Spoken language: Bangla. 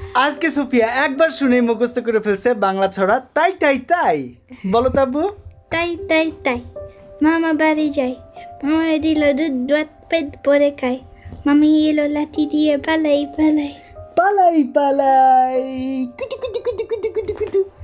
আজকে সোফিয়া একবার শুনেই মুখস্থ করে ফেলছে বাংলা ছড়া তাই তাই তাই। বলো তাবু। তাই তাই তাই মামা বাড়ি যাই, মামা দিল দুধ ভাত পেট ভরে খাই, মামি এলো লাঠি দিয়ে পালাই পালাই। পালাই পালাই কুটু কুটু কুটু কুটু কুটু কুটু।